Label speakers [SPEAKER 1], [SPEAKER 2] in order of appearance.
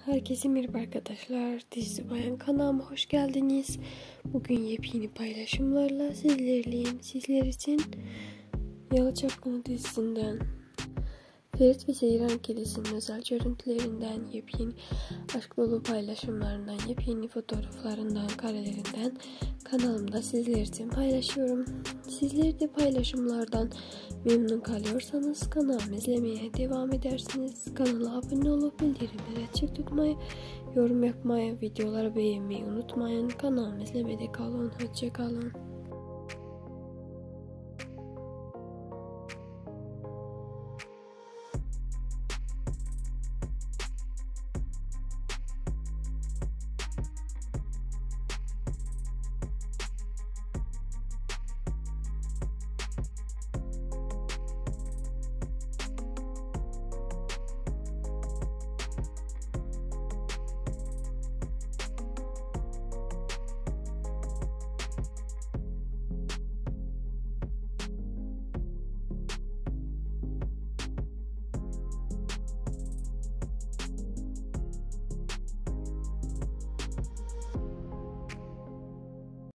[SPEAKER 1] Herkese merhaba arkadaşlar. Dizi Bayan kanalıma hoş geldiniz. Bugün yepyeni paylaşımlarla sizlerleyim. Sizler için Yalı Çapkını dizisinden Ferit ve Seyran ikilisinin özel görüntülerinden, yepyeni aşk dolu paylaşımlarından, yepyeni fotoğraflarından, karelerinden kanalımda sizler için paylaşıyorum. Sizler de paylaşımlardan memnun kalıyorsanız kanalımı izlemeye devam edersiniz. Kanala abone olup bildirimleri açık tutmayı, yorum yapmayı, videoları beğenmeyi unutmayın. Kanalımı izlemede kalın. Hoşça kalın.